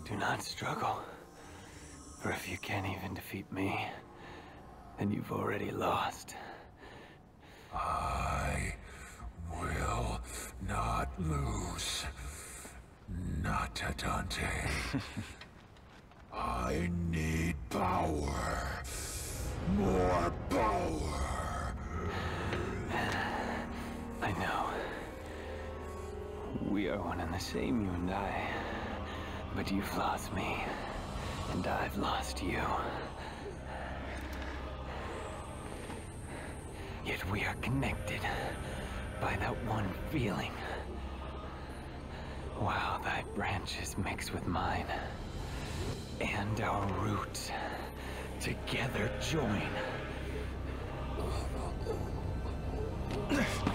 Do not struggle. For if you can't even defeat me, then you've already lost. I will not lose. Not to Dante. I need power. More power. I know. We are one and the same, you and I. But you've lost me, and I've lost you. Yet we are connected by that one feeling. While thy branches mix with mine, and our roots together join.